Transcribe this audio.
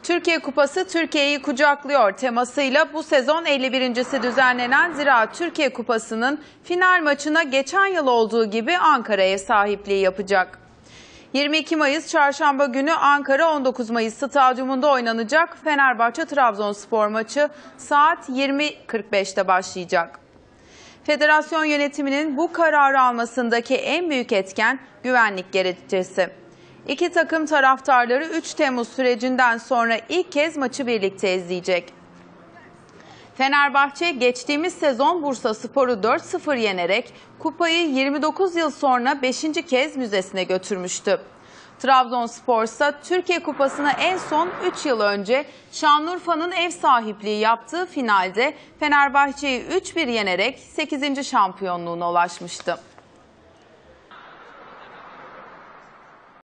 Türkiye Kupası Türkiye'yi kucaklıyor temasıyla bu sezon 51.si düzenlenen Ziraat Türkiye Kupası'nın final maçına geçen yıl olduğu gibi Ankara'ya sahipliği yapacak. 22 Mayıs Çarşamba günü Ankara 19 Mayıs Stadyumunda oynanacak Fenerbahçe-Trabzonspor maçı saat 20.45'te başlayacak. Federasyon yönetiminin bu kararı almasındaki en büyük etken güvenlik gerekçesi. İki takım taraftarları 3 Temmuz sürecinden sonra ilk kez maçı birlikte izleyecek. Fenerbahçe geçtiğimiz sezon Bursaspor'u 4-0 yenerek kupayı 29 yıl sonra 5. kez müzesine götürmüştü. Trabzonspor ise Türkiye Kupası'na en son 3 yıl önce Şanlıurfa'nın ev sahipliği yaptığı finalde Fenerbahçe'yi 3-1 yenerek 8. şampiyonluğuna ulaşmıştı.